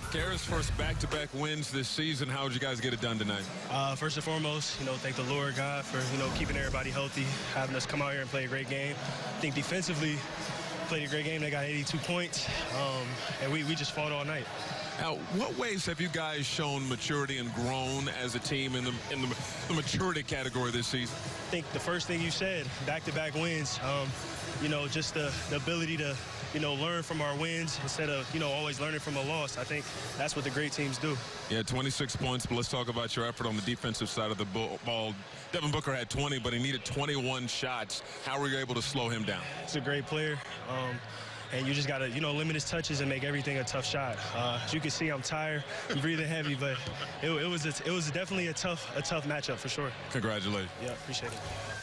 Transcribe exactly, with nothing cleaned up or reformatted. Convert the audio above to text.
Caris, first back-to-back wins this season. How would you guys get it done tonight? Uh, first and foremost, you know, thank the Lord God for, you know, keeping everybody healthy, having us come out here and play a great game. I think defensively, played a great game. They got eighty-two points, um, and we, we just fought all night. Now, what ways have you guys shown maturity and grown as a team in the in the, the maturity category this season? I think the first thing you said, back-to-back wins, um, you know, just the, the ability to, you know, learn from our wins instead of, you know, always learning from a loss. I think that's what the great teams do. Yeah, twenty-six points, but let's talk about your effort on the defensive side of the ball. Devin Booker had twenty, but he needed twenty-one shots. How were you able to slow him down? He's a great player. Um, And you just got to, you know, limit his touches and make everything a tough shot. Uh, as you can see, I'm tired, I'm breathing heavy, but it, it was a, it was definitely a tough a tough matchup for sure. Congratulations. Yeah, appreciate it.